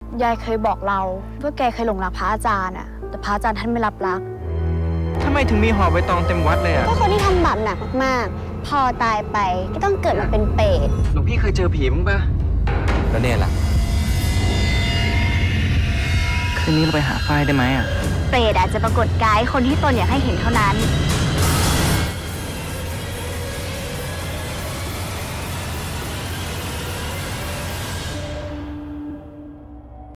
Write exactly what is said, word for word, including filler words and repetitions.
ยายเคยบอกเราว่าแกเคยหลงรักพระอาจารย์อะแต่พระอาจารย์ท่านไม่รับรักทำไมถึงมีห่อใบตองเต็มวัดเลยอะก็คนที่ทำบาปหนักมากๆพอตายไปก็ต้องเกิดมาเป็นเปรตหลวงพี่เคยเจอผีมั้งปะแล้วเนี่ยล่ะคืนนี้เราไปหาฝ้ายได้ไหมอะเปรตอาจจะปรากฏกายคนที่ตนอยากให้เห็นเท่านั้น